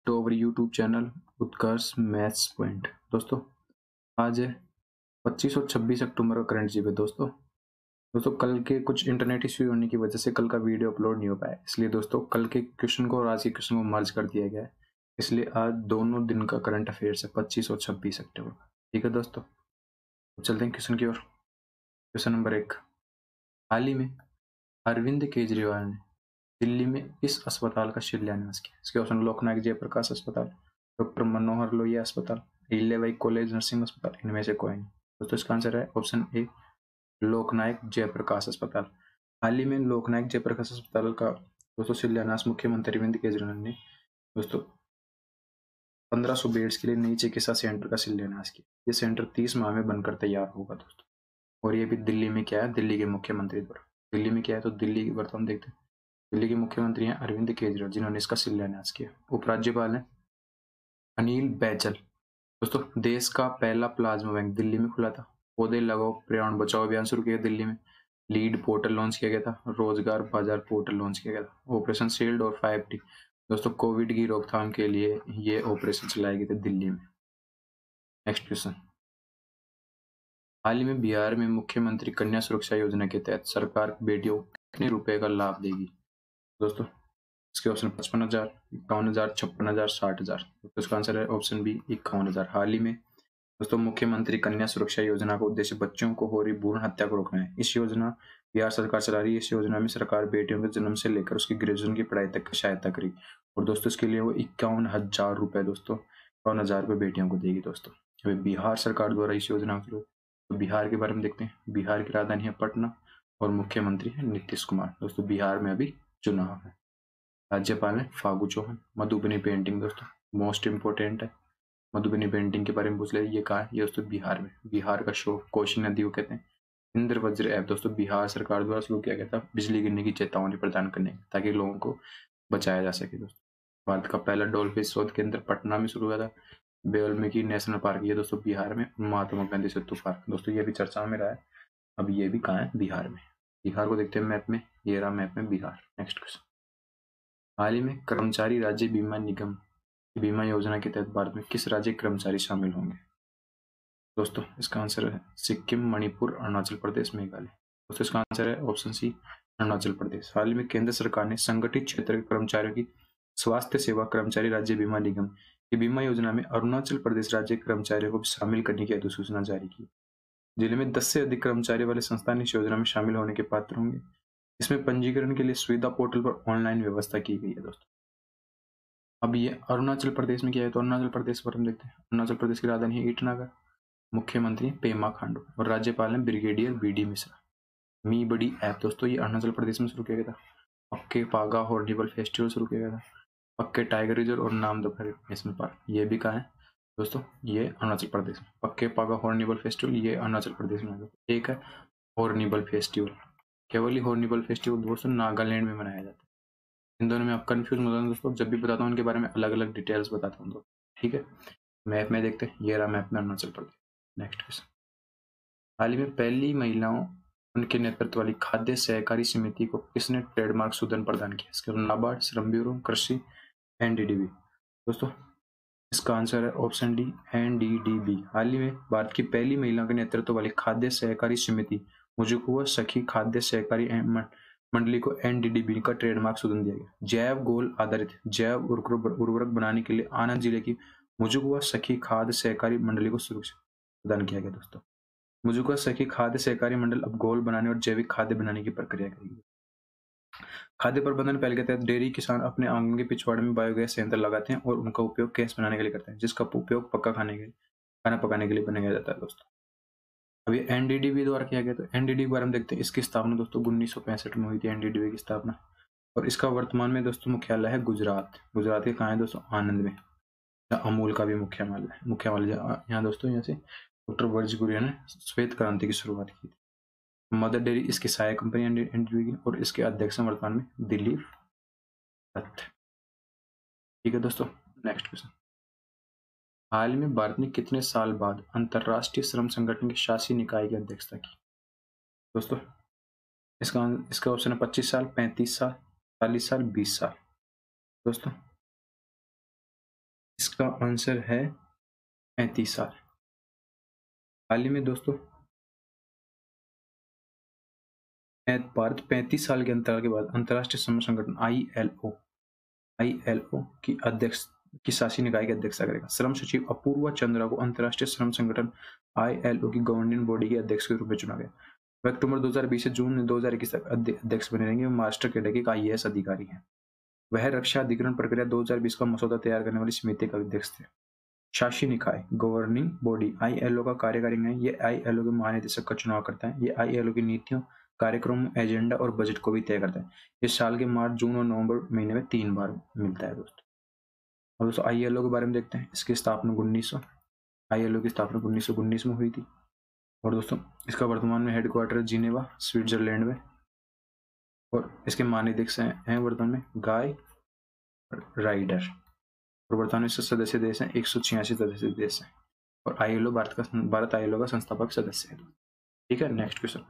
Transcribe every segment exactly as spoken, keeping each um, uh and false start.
To our YouTube channel Utkarsh maths point. दोस्तों आज है पच्चीस और छब्बीस अक्टूबर का करंट जीके। दोस्तों दोस्तों कल के कुछ इंटरनेट इश्यू होने की वजह से कल का वीडियो अपलोड नहीं हो पाया, इसलिए दोस्तों कल के क्वेश्चन को और आज के क्वेश्चन को मर्ज कर दिया गया है। इसलिए आज दोनों दिन का करंट अफेयर्स है पच्चीस और छब्बीस अक्टूबर का। ठीक है दोस्तों, चलते हैं क्वेश्चन की ओर। क्वेश्चन नंबर एक, हाल ही में अरविंद केजरीवाल ने दिल्ली में इस अस्पताल का शिलान्यास किया। इसके ऑप्शन लोकनायक जयप्रकाश अस्पताल, डॉक्टर मनोहर लोहिया अस्पताल, अहिल्याबाई कॉलेज नर्सिंग अस्पताल, इनमें से कोई नहीं। दोस्तों इसका आंसर है ऑप्शन ए लोकनायक जयप्रकाश अस्पताल। हाल ही में लोकनायक जयप्रकाश अस्पताल का दोस्तों शिलान्यास मुख्यमंत्री अरविंद केजरीवाल ने दोस्तों पंद्रह सौ बेड्स के लिए नई चिकित्सा सेंटर का शिलान्यास किया। ये सेंटर तीस माह में बनकर तैयार होगा दोस्तों, और ये भी दिल्ली में क्या है, दिल्ली के मुख्यमंत्री द्वारा। दिल्ली में क्या है तो दिल्ली की वर्तमान देखते हैं, दिल्ली के मुख्यमंत्री हैं अरविंद केजरीवाल, जिन्होंने इसका शिलान्यास किया। उपराज्यपाल हैं अनिल बैजल। दोस्तों देश का पहला प्लाज्मा बैंक दिल्ली में खुला था। पौधे लगाओ पर्यावरण बचाओ अभियान शुरू किया दिल्ली में। लीड पोर्टल लॉन्च किया गया था। रोजगार बाजार पोर्टल लॉन्च किया गया था। ऑपरेशन शील्ड और फाइव टी दोस्तों कोविड की रोकथाम के लिए ये ऑपरेशन चलाए गए थे दिल्ली में। नेक्स्ट क्वेश्चन, हाल ही में बिहार में मुख्यमंत्री कन्या सुरक्षा योजना के तहत सरकार बेटियों को कितने रुपए का लाभ देगी। दोस्तों इसके ऑप्शन पचपन हजार, इक्यावन हजार, छप्पन हजार, साठ हजार। तो इसका आंसर है ऑप्शन बी इक्यावन हजार। हाल ही में दोस्तों मुख्यमंत्री कन्या सुरक्षा योजना का उद्देश्य बच्चों को हो रही भ्रूण हत्या को रोकना है। इस योजना बिहार सरकार चला रही है। इस योजना में सरकार बेटियों के जन्म से लेकर उसकी ग्रेजुएशन की पढ़ाई तक की सहायता करेगी, और दोस्तों इसके लिए वो इक्यावन हजार रुपए दोस्तों इक्यावन हजार रुपए बेटियों को देगी। दोस्तों अभी बिहार सरकार द्वारा इस योजना को, तो बिहार के बारे में देखते हैं। बिहार की राजधानी है पटना और मुख्यमंत्री है नीतीश कुमार। दोस्तों बिहार में अभी चुनाव है। राज्यपाल है फागू चौहान। मधुबनी पेंटिंग दोस्तों मोस्ट इंपोर्टेंट है, मधुबनी पेंटिंग के बारे में पूछ ले, ये कहा है, ये दोस्तों बिहार में। बिहार का शो कोशी नदी को कहते हैं। इंद्र वज्र ऐप दोस्तों बिहार सरकार द्वारा शुरू किया गया था बिजली गिरने की चेतावनी प्रदान करने ताकि लोगों को बचाया जा सके। दोस्तों भारत का पहला डॉल्फिन शोध केंद्र पटना में शुरू हुआ था। वाल्मीकि नेशनल पार्क ये दोस्तों बिहार में। महात्मा गांधी सेतु पार्क दोस्तों ये भी चर्चा में रहा है, अब ये भी कहाँ है, बिहार में। बिहार को देखते हैं मैप में, ये रहा मैप में बिहार। नेक्स्ट क्वेश्चन, हाल ही में कर्मचारी राज्य बीमा निगम बीमा योजना के तहत भारत में किस राज्य के कर्मचारी शामिल होंगे। दोस्तों इसका आंसर है सिक्किम, मणिपुर, अरुणाचल प्रदेश, मेघालय। दोस्तों इसका आंसर है ऑप्शन सी अरुणाचल प्रदेश। हाल ही में केंद्र सरकार ने संगठित क्षेत्र के कर्मचारियों की स्वास्थ्य सेवा कर्मचारी राज्य बीमा निगम की बीमा योजना में अरुणाचल प्रदेश राज्य के कर्मचारियों को भी शामिल करने की अधिसूचना जारी की। जिले में दस से अधिक कर्मचारी वाले संस्थान इस योजना में शामिल होने के पात्र होंगे। इसमें पंजीकरण के लिए सुविधा पोर्टल पर ऑनलाइन व्यवस्था की गई है। दोस्तों अब ये अरुणाचल प्रदेश में क्या है तो अरुणाचल प्रदेश पर हम देखते हैं। अरुणाचल प्रदेश की राजधानी है ईटानगर, मुख्यमंत्री पेमा खांडू और राज्यपाल है ब्रिगेडियर बी डी मिश्रा। मी बड़ी ऐप दोस्तों ये अरुणाचल प्रदेश में शुरू किया गया था। पक्के पागा हॉर्निबल फेस्टिवल शुरू किया गया था। पक्के टाइगर रिजर्व और नामदफा नेशनल पार्क ये भी कहाँ है दोस्तों, ये अरुणाचल प्रदेश में। पक्के पागा हॉर्निबल फेस्टिवल ये अरुणाचल प्रदेश में। एक है हॉर्निबल फेस्टिवल, केवल ही हॉर्निबल फेस्टिवल दोस्तों नागालैंड में मनाया जाता है। इन दोनों में आप कंफ्यूज मत होना दोस्तों, जब भी बताता हूँ इनके बारे में अलग अलग डिटेल्स बताता हूँ। ठीक है, मैप में देखते हैं, ये रहा मैप में अरुणाचल प्रदेश। नेक्स्ट क्वेश्चन, हाल ही में पहली महिलाओं उनके नेतृत्व वाली खाद्य सहकारी समिति को किसने ट्रेडमार्क सुधन प्रदान किया। इसके नाबार्ड, श्रम ब्यूरो, कृषि, एनडीडीबी। दोस्तों इसका आंसर है ऑप्शन डी एनडीडीबी। हाल ही में भारत की पहली महिलाओं के नेतृत्व वाली खाद्य सहकारी समिति मुझको सखी खाद्य सहकारी मंडली को एनडीडीबी का ट्रेडमार्क सुधन दिया गया। जैव गोल आधारित जैव उर्वरक बनाने के लिए आनंद जिले की मुझको सखी खाद्य सहकारी मंडली को सुरक्षा प्रदान किया गया। दोस्तों मुझको सखी खाद्य सहकारी मंडल अब गोल बनाने और जैविक खाद्य बनाने की प्रक्रिया करेगी। खाद्य प्रबंधन पहल के तहत डेयरी किसान अपने आंगन के पिछवाड़े में बायोगैस संयंत्र लगाते हैं और उनका उपयोग गैस बनाने के लिए करते हैं, जिसका उपयोग पक्का खाने के खाना पकाने के लिए बनाया जाता है। दोस्तों अभी एनडीडीबी द्वारा किया गया, तो एनडीडीबी के बारे में देखते हैं। इसकी स्थापना दोस्तों उन्नीस सौ पैंसठ में हुई थी एनडीडीबी की स्थापना, और इसका वर्तमान में दोस्तों मुख्यालय है गुजरात। गुजरात के कहाँ है दोस्तों, आनंद में। अमूल का भी मुख्यालय है मुख्यालय यहाँ दोस्तों। यहाँ से डॉक्टर वर्ज गुरिया ने श्वेत क्रांति की शुरुआत की थी। मदर डेयरी इसकी सहायक कंपनी एनडीडीबी की, और इसके अध्यक्ष वर्तमान में दिलीप दत्त। ठीक है दोस्तों, नेक्स्ट क्वेश्चन, हाल में भारत ने कितने साल बाद अंतरराष्ट्रीय श्रम संगठन के शासी निकाय की अध्यक्षता की। दोस्तों इसका इसका ऑप्शन है पच्चीस साल, पैंतीस साल, चालीस साल, बीस साल। दोस्तों इसका आंसर है पैंतीस साल। हाल ही में दोस्तों भारत पैंतीस साल के अंतराल के बाद अंतर्राष्ट्रीय श्रम संगठन आई एल ओ आई एल ओ की अध्यक्ष की शासी निकाय की अध्यक्षता करेगा। श्रम सचिव अपूर्वा चंद्रा को अंतर्राष्ट्रीय श्रम संगठन आई एल ओ की गवर्निंग बॉडी के अध्यक्ष के रूप में चुना गया। वह अक्टूबर दो हज़ार बीस से जून दो हज़ार इक्कीस तक अध्यक्ष बने रहेंगे। मास्टर कैडर के आई ए एस अधिकारी हैं। वह रक्षा अधिग्रहण प्रक्रिया दो हज़ार बीस का मसौदा तैयार करने वाली समिति का अध्यक्ष थे। शासी निकाय governing body I L O का कार्यकारी है। ये आई एल ओ के महानिदेशक का चुनाव करता है। ये आई एल ओ की नीतियों, कार्यक्रम, एजेंडा और बजट को भी तय करता है। इस साल के मार्च, जून और नवंबर महीने में तीन बार मिलता है दोस्तों। और दोस्तों आई एल ओ के बारे में देखते हैं। इसकी स्थापना उन्नीस सौ आई एल ओ की स्थापना उन्नीस सौ उन्नीस में हुई थी। और दोस्तों इसका वर्तमान में हेडक्वार्टर जिनेवा, स्विट्जरलैंड में। और इसके महानिदेशक हैं वर्तमान में गाय राइडर। और वर्तमान में सदस्य देश हैं एक सौ छियासी सदस्य देश हैं। और आई एल ओ भारत का भारत आई एल ओ का संस्थापक सदस्य है। ठीक है, नेक्स्ट क्वेश्चन।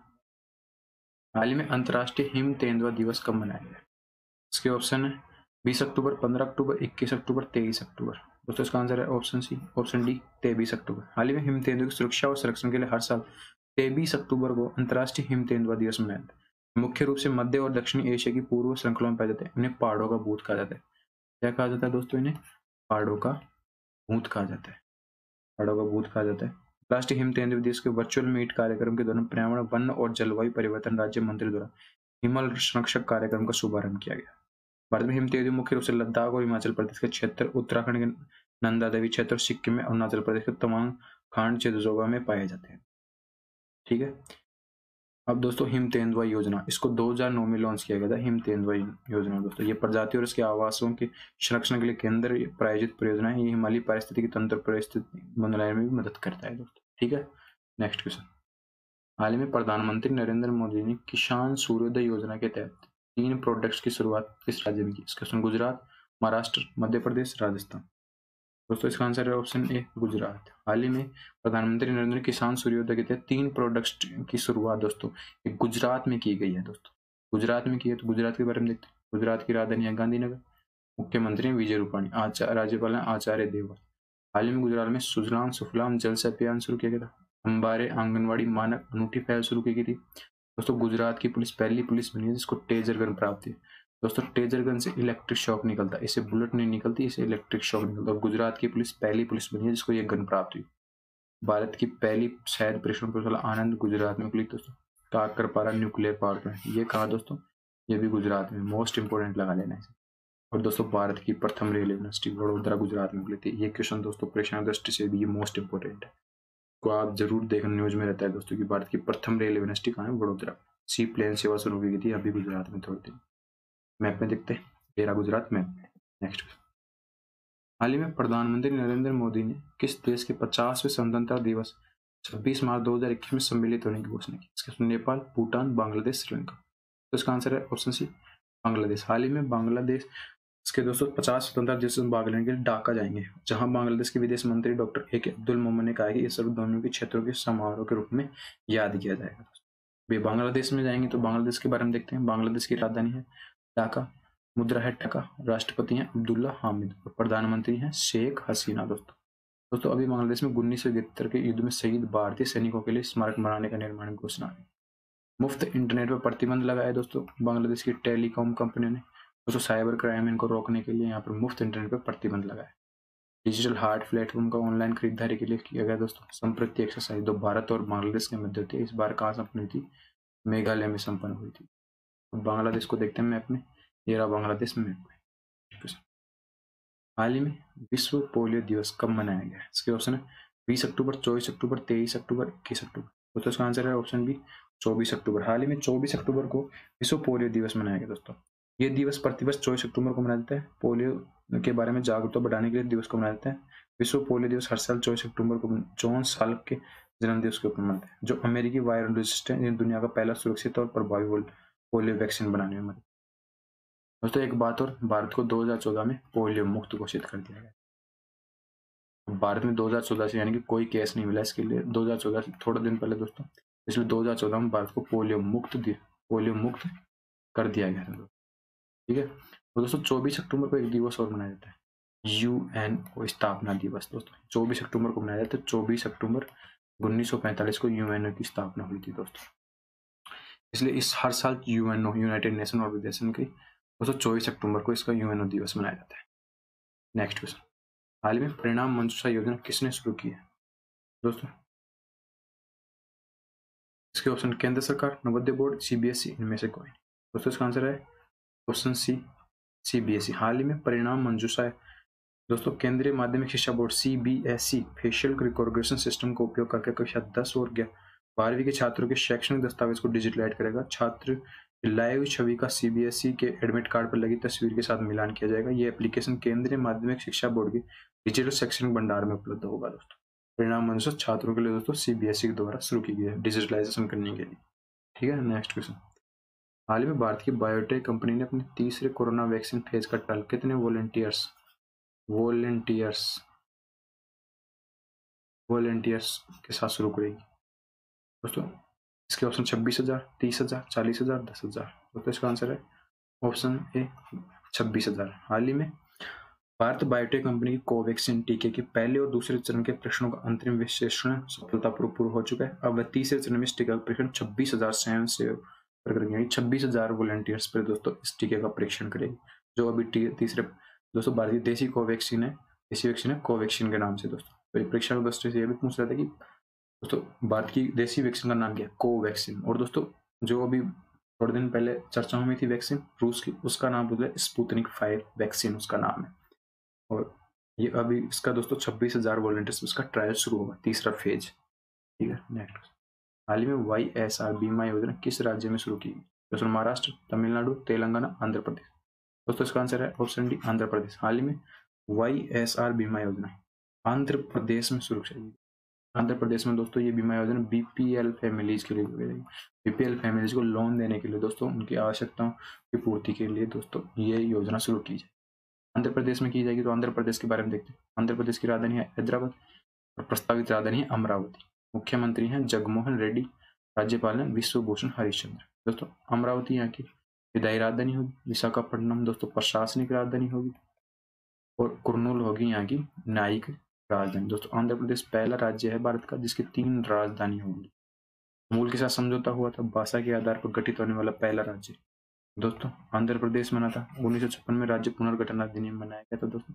हाल ही में अंतर्राष्ट्रीय हिम तेंदुआ दिवस कब मनाया गया? इसके ऑप्शन है बीस अक्टूबर, पंद्रह अक्टूबर, इक्कीस अक्टूबर, तेईस अक्टूबर। दोस्तों इसका आंसर है ऑप्शन सी, ऑप्शन डी, तेईस अक्टूबर। हाल ही में हिम तेंदुआ की सुरक्षा और संरक्षण के लिए हर साल तेईस अक्टूबर को अंतर्राष्ट्रीय हिम तेंदुआ दिवस मनाया जाता है। मुख्य रूप से मध्य और दक्षिणी एशिया की पूर्व श्रृंखला में पाए जाते हैं। इन्हें पहाड़ों का भूत कहा जाता है। क्या कहा जाता है दोस्तों? इन्हें पहाड़ों का भूत कहा जाता है। पहाड़ों का भूत कहा जाता है। राष्ट्रीय हिम तेंदुआ दिवस के वर्चुअल मीट कार्यक्रम के दौरान पर्यावरण, वन और जलवायु परिवर्तन राज्य मंत्री द्वारा हिमालय संरक्षक कार्यक्रम का शुभारंभ किया गया। भारत में हिम तेंदुआ मुख्य रूप से लद्दाख और हिमाचल प्रदेश के क्षेत्र, उत्तराखंड के नंदा देवी क्षेत्र, सिक्किम में, अरुणाचल प्रदेश के तवांग खांड चित्रजोगा में पाए जाते हैं। ठीक है, अब दोस्तों हिम तेंदुआ योजना, इसको दो हज़ार नौ में लॉन्च किया गया था। हिम तेंदुआ योजना दोस्तों ये प्रजाति और इसके आवासों के संरक्षण के लिए केंद्र प्रायोजित परियोजना है। ये हिमालयी पारिस्थितिकी तंत्र परिस्थिति बनाने में भी मदद करता है दोस्तों। ठीक है, नेक्स्ट क्वेश्चन। हाल ही में प्रधानमंत्री नरेंद्र मोदी ने किसान सूर्योदय योजना के तहत तीन प्रोडक्ट्स की शुरुआत किस राज्य में की? इसका ऑप्शन गुजरात, महाराष्ट्र, मध्य प्रदेश, राजस्थान। दोस्तों इसका आंसर है ऑप्शन ए, गुजरात। हाल ही में प्रधानमंत्री नरेंद्र किसान सूर्योदय के तहत तीन प्रोडक्ट्स की शुरुआत दोस्तों गुजरात में की गई है। दोस्तों गुजरात में की है, तो गुजरात के बारे में देखते हैं। गुजरात की राजधानी है गांधीनगर। मुख्यमंत्री है विजय रूपाणी। राज्यपाल है आचार्य देवव्रत। हाल ही में गुजरात में सुजलाम सुफलाम जल से अभियान शुरू किया गया था। अंबारे आंगनवाड़ी मानक अनूठी पहल शुरू की गई थी। दोस्तों गुजरात की पुलिस पहली पुलिस बनी है जिसको टेजर गन प्राप्त है। दोस्तों टेजर गन से इलेक्ट्रिक शॉक निकलता है, इसे बुलेट नहीं निकलती, इसे इलेक्ट्रिक शॉक निकलता है। गुजरात की पुलिस पहली पुलिस बनी है जिसको यह गन प्राप्त हुई। भारत की पहली शायद परीक्षण प्रयोगशाला आनंद गुजरात में खुली दोस्तों। काकरपारा न्यूक्लियर पावर प्लांट, ये कहा दोस्तों? ये भी गुजरात में। मोस्ट इंपोर्टेंट लगा लेना है। और दोस्तों भारत की प्रथम रेल यूनिवर्सिटी वडोदरा गुजरात में खुली थी। ये क्वेश्चन दोस्तों परीक्षा दृष्टि से भी ये मोस्ट इंपोर्टेंट है, को आप जरूर देखना, न्यूज में रहता है दोस्तों कि भारत की प्रथम रेल यूनिवर्सिटी कहाँ है? वडोदरा। सी प्लेन सेवा शुरू की गई थी अभी गुजरात में। थोड़ी देर मैप में देखते हैं, तेरा गुजरात मैप में। नेक्स्ट, हाल ही में प्रधानमंत्री नरेंद्र मोदी ने किस देश के पचासवें स्वतंत्रता दिवस छब्बीस मार्च दो हज़ार इक्कीस में सम्मिलित होने की घोषणा की? इसके नेपाल, भूटान, बांग्लादेश, श्रीलंका। तो इसका आंसर है ऑप्शन सी, बांग्लादेश। हाल ही में बांग्लादेश इसके दोस्तों पचास स्वतंत्रता दिवस में भाग लेने के लिए ढाका जाएंगे, जहां बांग्लादेश के विदेश मंत्री डॉक्टर ए के अब्दुल मोमेन ने कहा है कि इस दोनों के क्षेत्रों के समारोह के रूप में याद किया जाएगा। वे बांग्लादेश में जाएंगे, तो बांग्लादेश के बारे में देखते हैं। बांग्लादेश की राजधानी है ढाका, मुद्रा है टका, राष्ट्रपति हैं अब्दुल्ला हामिद और प्रधानमंत्री हैं शेख हसीना। दोस्तों दोस्तों अभी बांग्लादेश में उन्नीस सौ इकहत्तर के युद्ध में शहीद भारतीय सैनिकों के लिए स्मारक बनाने का निर्माण की घोषणा है। मुफ्त इंटरनेट पर प्रतिबंध लगाया दोस्तों बांग्लादेश की टेलीकॉम कंपनियों ने। दोस्तों साइबर क्राइम इनको रोकने के लिए यहाँ पर मुफ्त इंटरनेट पर प्रतिबंध लगाया। डिजिटल हार्ट प्लेटफॉर्म का ऑनलाइन खरीदारी के लिए किया गया दोस्तों। संप्रति एक्सरसाइज दो भारत और बांग्लादेश के मध्य होती है। इस बार कहाँ संपन्न हुई थी? मेघालय में संपन्न हुई थी। बांग्लादेश को देखते हैं मैप में, ये रहा बांग्लादेश में मैप में। हाल ही में विश्व पोलियो दिवस कब मनाया गया? इसके ऑप्शन है बीस अक्टूबर, चौबीस अक्टूबर, तेईस अक्टूबर, इक्कीस अक्टूबर। तो इसका आंसर है ऑप्शन बी, चौबीस अक्टूबर। हाल ही में चौबीस अक्टूबर को विश्व पोलियो दिवस मनाया गया दोस्तों। ये दिवस प्रतिवर्ष चौबीस अक्टूबर को मनाया जाता है। पोलियो के बारे में जागरूकता बढ़ाने के लिए दिवस को मनाया जाता है। विश्व पोलियो दिवस हर साल चौबीस अक्टूबर को जॉन साल के जन्म दिवस के ऊपर मनाते हैं, जो अमेरिकी वायरोलॉजिस्ट हैं, दुनिया का पहला सुरक्षित और प्रभावी पोलियो वैक्सीन बनाने में मदद। दोस्तों एक बात और, भारत को दो हज़ार चौदह में पोलियो मुक्त घोषित कर दिया गया। भारत में दो हज़ार चौदह से यानी कि कोई केस नहीं मिला इसके लिए। दो हज़ार चौदह से थोड़ा दिन पहले दोस्तों, इसलिए दो हज़ार चौदह में भारत को पोलियो मुक्त पोलियो मुक्त कर दिया गया था। ठीक है, तो दोस्तों चौबीस अक्टूबर को एक दिवस और मनाया जाता है। यूएनओ स्थापना दिवस दोस्तों चौबीस अक्टूबर को मनाया जाता है। चौबीस अक्टूबर उन्नीस सौ पैंतालीस को यूएनओ की स्थापना हुई थी दोस्तों, इसलिए इस हर साल यूएनओ यूनाइटेड नेशन ऑर्गेनाइजेशन की दोस्तों चौबीस अक्टूबर को इसका यूएनओ दिवस मनाया जाता है। नेक्स्ट क्वेश्चन, हाल ही में परिणाम मंजूषा योजना किसने शुरू की है दोस्तों? इसके ऑप्शन केंद्र सरकार, नवोदय बोर्ड, सीबीएसई, इनमें से कोई। दोस्तों इसका आंसर है ऑप्शन सी, सीबीएसई। हाल ही में परिणाम मंजूषा है दोस्तों केंद्रीय माध्यमिक शिक्षा board CBSE facial recognition system का उपयोग करके कक्षा दस और बारहवीं के छात्रों के शैक्षणिक दस्तावेज को डिजिटलाइज करेगा। छात्र लाइव छवि का सीबीएसई के एडमिट कार्ड पर लगी तस्वीर के साथ मिलान किया जाएगा। यह एप्लीकेशन केंद्रीय माध्यमिक शिक्षा बोर्ड के डिजिटल शैक्षणिक भंडार में उपलब्ध होगा दोस्तों। परिणाम अनुसार छात्रों के लिए दोस्तों सीबीएसई के द्वारा शुरू की गई है डिजिटलाइजेशन करने के लिए। ठीक है, नेक्स्ट क्वेश्चन, हाल ही में भारत की बायोटेक कंपनी ने अपने तीसरे कोरोना वैक्सीन फेज का ट्रायल कितने वॉलंटियर्स वॉलंटियर्स वॉलंटियर्स के साथ शुरू करेगी दोस्तों? इसके ऑप्शन छब्बीस हजार, तीस हजार, चालीस हजार, दस हजार। दोस्तों इसका आंसर है ऑप्शन ए छब्बीस हजार। हाल ही में भारत बायोटेक कंपनी की कोवैक्सीन टीके के पहले और दूसरे चरण के परीक्षणों का अंतरिम विश्लेषण सफलतापूर्वक पूरा हो चुका है। अब वह तीसरे चरण में इस टीका का परीक्षण छब्बीस हजार स्वयं से करेंगे। छब्बीस हजार वॉलंटियर्स पर दोस्तों इस टीके का परीक्षण करेगी, जो अभी तीसरे दोस्तों भारतीय देसी कोवैक्सीन है, देसी वैक्सीन है कोवैक्सीन के नाम से दोस्तों। तो परीक्षा में दोस्तों ये भी पूछ रहा था कि दोस्तों भारत की देसी वैक्सीन का नाम क्या है? कोवैक्सीन। और दोस्तों जो अभी थोड़े दिन पहले चर्चाओं में थी वैक्सीन रूस की, उसका नाम बोलते हैं स्पुतनिक फाइव वैक्सीन, उसका नाम है। और ये अभी इसका दोस्तों छब्बीस हजार वॉलंटियर्स उसका ट्रायल शुरू होगा, तीसरा फेज। ठीक है, नेक्स्ट, हाल ही में वाई एस आर बीमा योजना किस राज्य में शुरू की गई दोस्तों? महाराष्ट्र, तमिलनाडु, तेलंगाना, आंध्र प्रदेश। दोस्तों इसका आंसर है ऑप्शन डी आंध्र प्रदेश। हाल ही में वाई एस आर बीमा योजना आंध्र प्रदेश में शुरू की गई। आंध्र प्रदेश में दोस्तों ये बीमा योजना बीपीएल फैमिलीज के लिए बीपीएल फैमिलीज को लोन देने के लिए दोस्तों उनकी आवश्यकताओं की पूर्ति के लिए दोस्तों ये योजना शुरू की जाए। आंध्र प्रदेश में की जाएगी। तो आंध्र प्रदेश के बारे में देखते हैं। आंध्र प्रदेश की राजधानी है हैदराबाद और प्रस्तावित राजधानी है अमरावती। मुख्यमंत्री हैं जगमोहन रेड्डी, राज्यपाल हैं विश्वभूषण हरिश्चंद्र। दोस्तों अमरावती यहाँ की विधायी राजधानी होगी। विशाखापट्टनम दोस्तों प्रशासनिक राजधानी होगी और कुर्नूल होगी यहाँ की न्यायिक राजधानी। दोस्तों आंध्र प्रदेश पहला राज्य है भारत का जिसकी तीन राजधानी होंगी। मूल के साथ समझौता हुआ था, भाषा के आधार पर गठित होने वाला पहला राज्य दोस्तों आंध्र प्रदेश बना था। उन्नीस सौ छप्पन में राज्य पुनर्गठन अधिनियम बनाया गया था दोस्तों।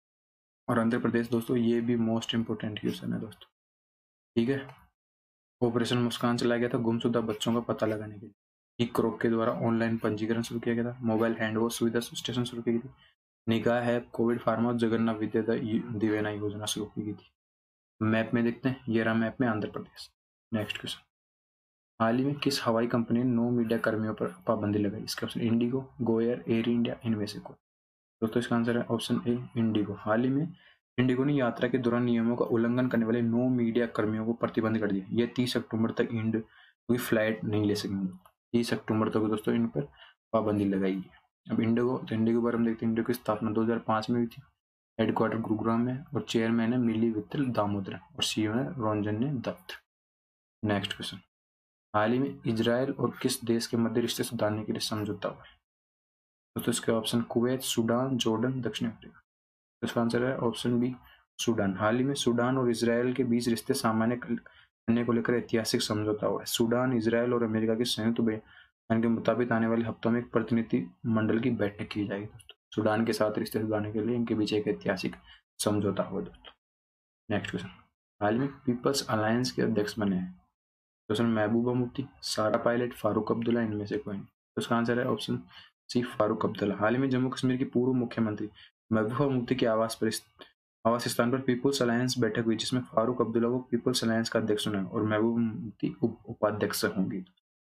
और आंध्र प्रदेश दोस्तों ये भी मोस्ट इंपोर्टेंट क्वेश्चन है दोस्तों। ठीक है, ऑपरेशन मुस्कान चलाया गया था गुमशुदा बच्चों का पता लगाने के लिए। इक्रोक के द्वारा ऑनलाइन पंजीकरण शुरू किया गया था। मोबाइल हैंड वॉश सुविधा स्टेशन शुरू की गई थी। निगाह है कोविड फार्मा जगन्नाथ विद्या दिवेना योजना शुरू की गई थी। मैप में देखते हैं, ये रहा मैप में आंध्र प्रदेश। नेक्स्ट क्वेश्चन, हाल ही में किस हवाई कंपनी ने नो मीडिया कर्मियों पर पाबंदी लगाई? इसका option IndiGo, GoAir, Air India, इनमें से कोई। दोस्तों इसका आंसर है ऑप्शन ए इंडिगो। हाल ही में इंडिगो ने यात्रा के दौरान नियमों का उल्लंघन करने वाले नो मीडिया कर्मियों को प्रतिबंध कर दिया। ये तीस अक्टूबर तक इंड कोई फ्लाइट नहीं ले सकेंगे। तीस अक्टूबर तक दोस्तों इन पर पाबंदी लगाई है। अब इंडिगो, तो इंडिगो बारे में देखते हैं। इंडिगो की स्थापना दो हजार पांच में हुई थी। हेडक्वार्टर गुरुग्राम में और चेयरमैन है मिली वित्तल दामोदरन और सीईओ है रंजन दत्त। नेक्स्ट क्वेश्चन, हाल ही में इजराइल और किस देश के मध्य रिश्ते सुधारने के लिए समझौता हुआ है? दोस्तों इसके ऑप्शन कुवैत, सूडान, जॉर्डन, दक्षिण अफ्रीका। तो इसका आंसर है ऑप्शन बी सूडान। हाल ही में सूडान और इजराइल के बीच रिश्ते सामान्य करने को लेकर ऐतिहासिक समझौता हुआ है। सूडान, इजराइल और अमेरिका के संयुक्त बयान के मुताबिक आने वाले हफ्तों में एक प्रतिनिधि मंडल की बैठक की जाएगी दोस्तों। सूडान के साथ रिश्ते सुधारने के लिए इनके बीच एक ऐतिहासिक समझौता हुआ दोस्तों। नेक्स्ट क्वेश्चन, हाल में पीपल्स अलायंस के अध्यक्ष बने हैं दोस्तों महबूबा मुफ्ती, सारा पायलट, फारूक अब्दुल्ला, इनमें से कोई नहीं। तो इसका आंसर है ऑप्शन सी फारूक अब्दुल्ला। हाल ही में जम्मू कश्मीर की पूर्व मुख्यमंत्री महबूबा मुफ्ती के आवास पर आवास स्थान पर पीपल्स अलायंस बैठक हुई जिसमें फारूक अब्दुल्ला को पीपल्स अलायंस का अध्यक्ष चुना और महबूबा मुफ्ती उप उपाध्यक्ष होंगी।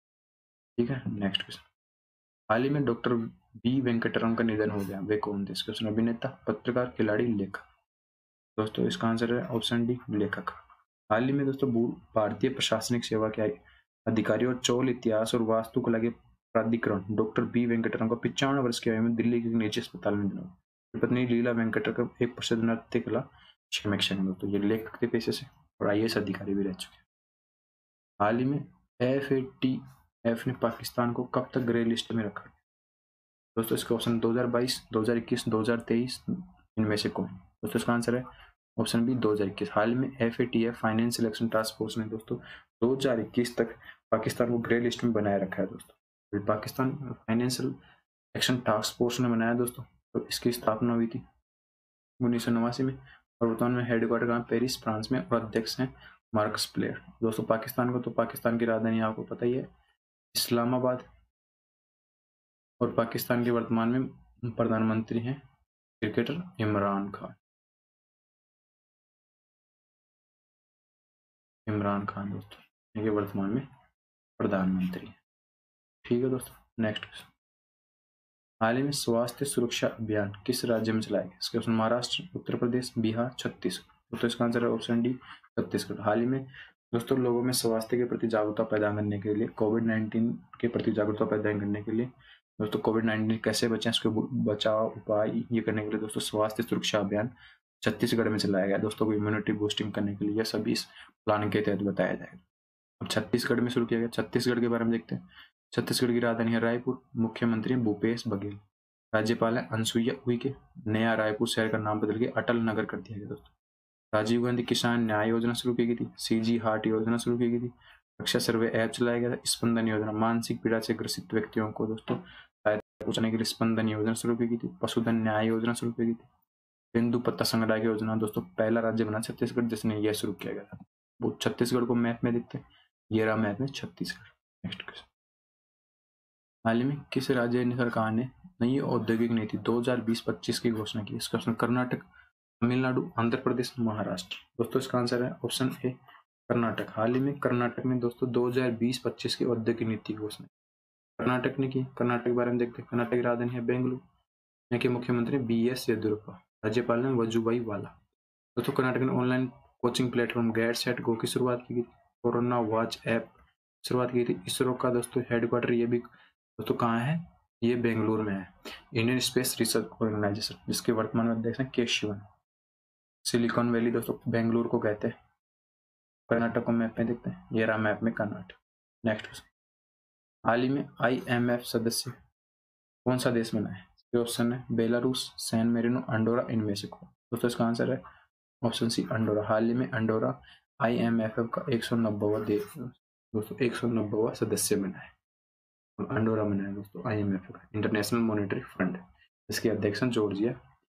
ठीक है, नेक्स्ट क्वेश्चन, हाल ही में डॉक्टर बी वेंकटरमन का निधन हो गया। वे कौन थे? इसका ऑप्शन अभिनेता, पत्रकार, खिलाड़ी, लेखक। दोस्तों इसका आंसर है ऑप्शन डी लेखक। हाल ही में दोस्तों भारतीय प्रशासनिक सेवा के अधिकारी और चौल इतिहास और वास्तुकला के प्राधिकरण डॉक्टर बी वेंकटरमन को पिचानवे वर्ष की आयु में दिल्ली के निजी अस्पताल में निधन हुआ। पत्नी लीला वेंकटरमन एक प्रसिद्ध नृत्य कला समीक्षक है। तो ये लेखक थे पेशे से और आई ए एस अधिकारी भी रह चुके। हाल ही में एफ ए टी एफ ने पाकिस्तान को कब तक ग्रे लिस्ट में रखा? दोस्तों इसके ऑप्शन दो हजार बाईस, दो हजार इक्कीस, दो हजार तेईस, इनमें से कौन? दोस्तों इसका आंसर है ऑप्शन बी दो हज़ार इक्कीस। हाल में F A T F financial action task force ने दोस्तों दो हज़ार इक्कीस तक पाकिस्तान को ग्रे लिस्ट में बनाए रखा है दोस्तों। Pakistan financial action task force ने बनाया दोस्तों, तो इसकी स्थापना हुई थी उन्नीस सौ नवासी में और वर्तमान में हेडक्वार्टर कहाँ? पेरिस फ्रांस में, और अध्यक्ष हैं मार्कस प्लेयर। दोस्तों पाकिस्तान को तो पाकिस्तान की राजधानी आपको पता ही है इस्लामाबाद, और पाकिस्तान के वर्तमान में प्रधानमंत्री हैं क्रिकेटर इमरान खान। इमरान खान दोस्तों ये वर्तमान में प्रधानमंत्री है। ठीक है दोस्तों, नेक्स्ट क्वेश्चन। हाल ही में स्वास्थ्य सुरक्षा अभियान किस राज्य में चलाया गया? इसके ऑप्शन महाराष्ट्र, उत्तर प्रदेश, बिहार, छत्तीसगढ़। तो इसका आंसर है ऑप्शन डी छत्तीसगढ़। हाल ही में दोस्तों लोगों में स्वास्थ्य के प्रति जागरूकता पैदा करने के लिए, कोविड नाइन्टीन के प्रति जागरूकता पैदा करने के लिए दोस्तों, कोविड नाइन्टीन कैसे बचें इसके बचाव उपाय ये करने के लिए दोस्तों स्वास्थ्य सुरक्षा अभियान छत्तीसगढ़ में चलाया गया दोस्तों को इम्यूनिटी बूस्टिंग करने के लिए। सभी इस प्लान के तहत बताया जाएगा। अब छत्तीसगढ़ में शुरू किया गया। छत्तीसगढ़ के बारे में देखते हैं। छत्तीसगढ़ की राजधानी है रायपुर, मुख्यमंत्री भूपेश बघेल, राज्यपाल है अनसुईया उइके। नया रायपुर शहर का नाम बदल के अटल नगर कर दिया गया दोस्तों। राजीव गांधी किसान न्याय योजना शुरू की गई थी। सीजी हार्ट योजना शुरू की गई थी। रक्षा सर्वे ऐप चलाया गया था। स्पंदन योजना मानसिक पीड़ा से ग्रसित व्यक्तियों को दोस्तों सहायता पहुंचाने के लिए स्पंदन योजना शुरू की गई थी। पशुधन न्याय योजना शुरू की गई थी। तेंदु पत्ता संग्रह की योजना दोस्तों पहला राज्य बना छत्तीसगढ़ जिसने यह शुरू किया गया था। वो छत्तीसगढ़ को मैप में देखते हैं, ये रहा मैप में छत्तीसगढ़। Next question. हाल ही में किस राज्य सरकार ने नई औद्योगिक नीति दो हज़ार बीस पच्चीस की घोषणा की? इसका ऑप्शन कर्नाटक, तमिलनाडु, आंध्र प्रदेश, महाराष्ट्र। दोस्तों इसका आंसर है ऑप्शन ए कर्नाटक। हाल ही में कर्नाटक में दोस्तों दो हज़ार बीस पच्चीस की औद्योगिक नीति की घोषणा कर्नाटक ने की। कर्नाटक के बारे में देखते हैं। कर्नाटक की राजधानी है बेंगलुरु। यहाँ के मुख्यमंत्री बी एस येदियुरप्पा, राज्यपाल ने वजुभाई वाला। दोस्तों कर्नाटक ने online coaching platform get set go की शुरुआत की थी। कोरोना वॉच ऐप शुरुआत की थी। इसरो का दोस्तों हेडक्वार्टर ये भी दोस्तों कहाँ है? ये बेंगलुरु में है। इंडियन स्पेस रिसर्च ऑर्गेनाइजेशन जिसके वर्तमान में अध्यक्ष हैं के शिवन। सिलिकॉन वैली दोस्तों बेंगलुरु को कहते हैं। कर्नाटक को मैप में देखते हैं, ये रहा मैप में कर्नाटक। Next question. हाल ही में आई एम एफ सदस्य कौन सा देश बना है? ऑप्शन है बेलारूस, सैन मेरिनो, अंडोरा, इनमें से कौन? दोस्तों इसका आंसर है ऑप्शन सी अंडोरा। हाल ही में अंडोरा आई एम एफ का एक सौ नब्बेवा देश दोस्तों एक सौ नब्बेवा सदस्य बना है। अंडोरा बना है दोस्तों आई एम एफ का इंटरनेशनल मॉनेटरी फंड, इसके अध्यक्ष जॉर्जिया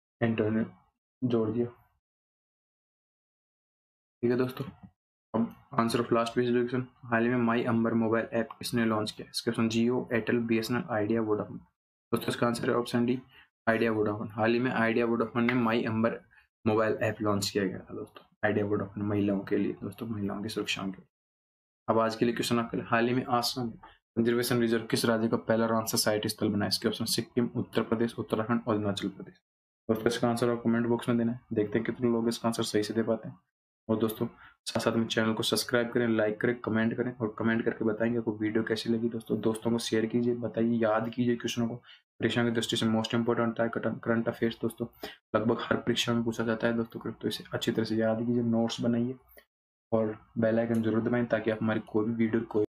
एंटोनियो जॉर्जिया। ठीक है दोस्तों, अब आंसर ऑफ लास्ट क्वेश्चन। हाल ही में माई अंबर मोबाइल ऐप किसने लॉन्च किया? इसके option Jio, Airtel, BSNL, Idea, Vodafone. दोस्तों इसका आंसर है ऑप्शन डी आइडिया वोडाफोन। हाल ही में आइडिया वोडाफोन ने my amber mobile app launch किया गया था दोस्तों। आइडिया वोडाफोन महिलाओं के लिए दोस्तों, महिलाओं की सुरक्षा के लिए। अब आज के लिए क्वेश्चन आपके लिए, हाल ही में आसाम कंजर्वेशन रिजर्व किस राज्य का पहला रामसर साइट स्थल बना है? इसके ऑप्शन सिक्किम, उत्तर प्रदेश, उत्तराखंड और अरुणाचल प्रदेश। दोस्तों इसका आंसर आप कमेंट बॉक्स में देना है। देखते हैं कितने लोग इसका आंसर सही से दे पाते हैं। और दोस्तों साथ साथ में चैनल को सब्सक्राइब करें, लाइक करें, कमेंट करें और कमेंट करके बताएंगे आपको वीडियो कैसी लगी। दोस्तों दोस्तों को शेयर कीजिए, बताइए, याद कीजिए क्वेश्चनों को। परीक्षा की दृष्टि से मोस्ट इंपोर्टेंट है करंट अफेयर्स दोस्तों, लगभग हर परीक्षा में पूछा जाता है दोस्तों, तो इसे अच्छी तरह से याद कीजिए, नोट्स बनाइए और बेल आइकन जरूर दबाएं ताकि आप हमारी कोई भी वीडियो कोई